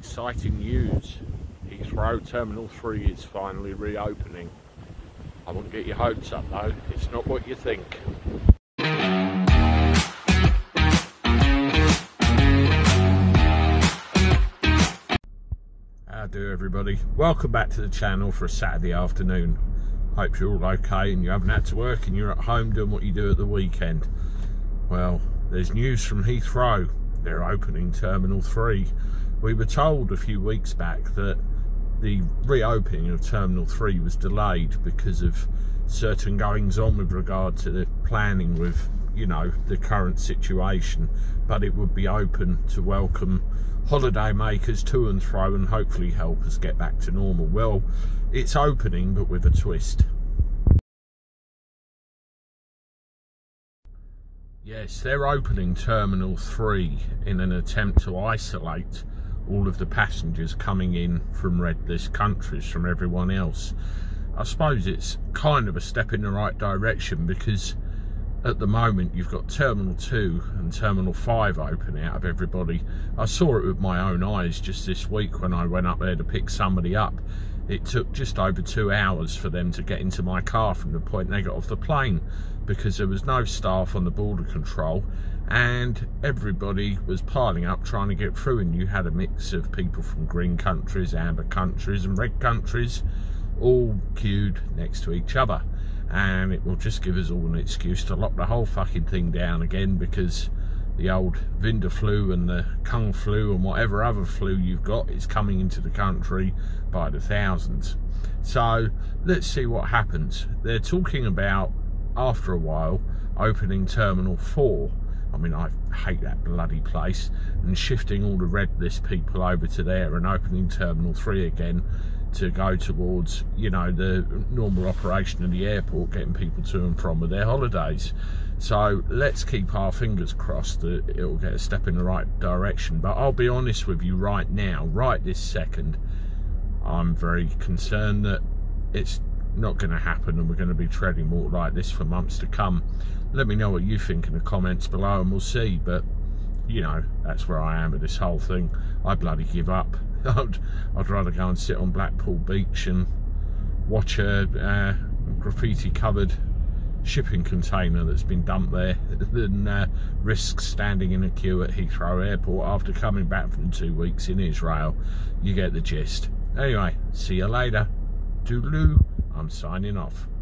exciting news. Heathrow Terminal 3 is finally reopening. I wouldn't get your hopes up though, it's not what you think. How do everybody? Welcome back to the channel for a Saturday afternoon. Hope you're all okay and you haven't had to work and you're at home doing what you do at the weekend. Well, there's news from Heathrow. They're opening Terminal 3. We were told a few weeks back that the reopening of Terminal 3 was delayed because of certain goings on with regard to the planning with, you know, the current situation, but it would be open to welcome holiday makers to and fro and hopefully help us get back to normal. Well, it's opening, but with a twist. Yes, they're opening Terminal 3 in an attempt to isolate all of the passengers coming in from red list countries from everyone else. I suppose it's kind of a step in the right direction because at the moment you've got Terminal 2 and Terminal 5 open out of everybody. I saw it with my own eyes just this week when I went up there to pick somebody up. It took just over 2 hours for them to get into my car from the point they got off the plane because there was no staff on the border control and everybody was piling up trying to get through, and you had a mix of people from green countries, amber countries and red countries all queued next to each other, and it will just give us all an excuse to lock the whole fucking thing down again because the old Vinda flu and the Kung flu and whatever other flu you've got is coming into the country by the thousands. So let's see what happens. They're talking about, after a while, opening Terminal 4. I mean, I hate that bloody place, and shifting all the red list people over to there and opening Terminal 3 again to go towards, you know, the normal operation of the airport, getting people to and from with their holidays. So let's keep our fingers crossed that it'll get a step in the right direction. But I'll be honest with you right now, right this second, I'm very concerned that it's not going to happen and we're going to be treading water like this for months to come. Let me know what you think in the comments below and we'll see. But you know, that's where I am with this whole thing. I bloody give up. I'd rather go and sit on Blackpool Beach and watch a graffiti covered shipping container that's been dumped there than risk standing in a queue at Heathrow Airport after coming back from 2 weeks in Israel. You get the gist. Anyway, see you later. Toodaloo. I'm signing off.